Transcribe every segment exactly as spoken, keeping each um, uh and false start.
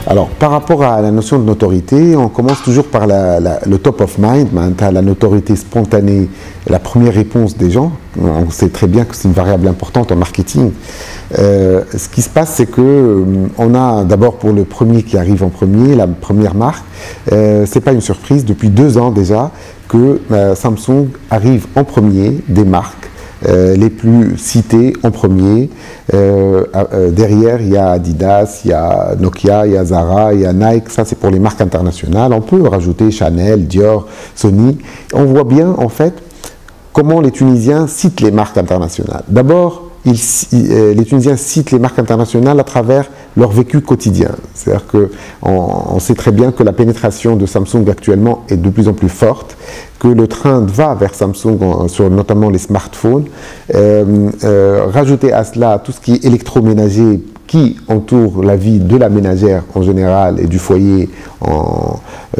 Alors, par rapport à la notion de notoriété, on commence toujours par la, la, le top of mind, la notoriété spontanée, la première réponse des gens. On sait très bien que c'est une variable importante en marketing. Euh, ce qui se passe, c'est que euh, on a d'abord pour le premier qui arrive en premier, la première marque, euh, c'est pas une surprise, depuis deux ans déjà, que euh, Samsung arrive en premier des marques Euh, les plus cités en premier. Euh, euh, derrière, il y a Adidas, il y a Nokia, il y a Zara, il y a Nike. Ça, c'est pour les marques internationales. On peut rajouter Chanel, Dior, Sony. On voit bien, en fait, comment les Tunisiens citent les marques internationales. D'abord, ils, euh, les Tunisiens citent les marques internationales à travers leur vécu quotidien. C'est-à-dire qu'on on sait très bien que la pénétration de Samsung actuellement est de plus en plus forte, que le train va vers Samsung, sur notamment les smartphones. Euh, euh, rajouter à cela tout ce qui est électroménager qui entoure la vie de la ménagère en général et du foyer en, euh,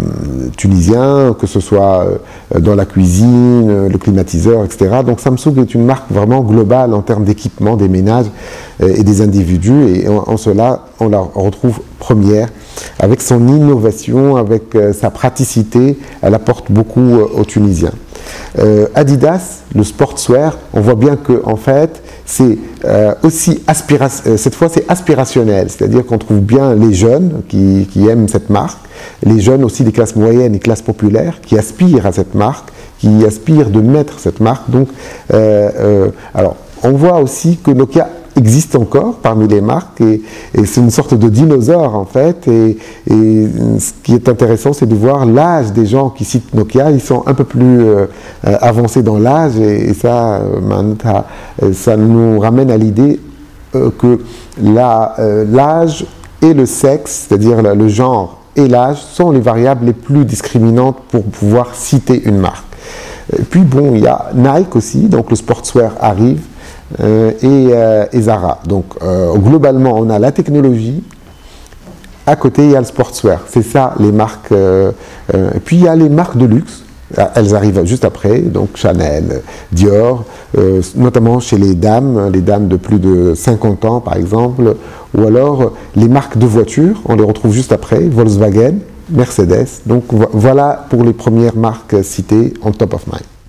tunisien, que ce soit dans la cuisine, le climatiseur, et cetera. Donc Samsung est une marque vraiment globale en termes d'équipement des ménages euh, et des individus, et en, en cela on la retrouve première. Avec son innovation, avec euh, sa praticité, elle apporte beaucoup euh, aux Tunisiens. Euh, Adidas, le sportswear, on voit bien que en fait, c'est euh, aussi aspiration, cette fois c'est aspirationnel, c'est-à-dire qu'on trouve bien les jeunes qui, qui aiment cette marque, les jeunes aussi des classes moyennes et classes populaires qui aspirent à cette marque, qui aspirent de mettre cette marque. Donc, euh, euh, alors, on voit aussi que Nokia existe encore parmi les marques et, et c'est une sorte de dinosaure en fait, et, et ce qui est intéressant, c'est de voir l'âge des gens qui citent Nokia. Ils sont un peu plus euh, avancés dans l'âge, et, et ça, euh, ça nous ramène à l'idée euh, que l'âge euh, et le sexe, c'est-à-dire le genre et l'âge, sont les variables les plus discriminantes pour pouvoir citer une marque. Et puis bon, il y a Nike aussi, donc le sportswear arrive. Euh, et, euh, et Zara. Donc euh, globalement, on a la technologie, à côté il y a le sportswear. C'est ça les marques. Euh, euh, et puis il y a les marques de luxe. Elles arrivent juste après, donc Chanel, Dior, euh, notamment chez les dames, les dames de plus de cinquante ans par exemple, ou alors les marques de voitures, on les retrouve juste après, Volkswagen, Mercedes. Donc voilà pour les premières marques citées en top of mind.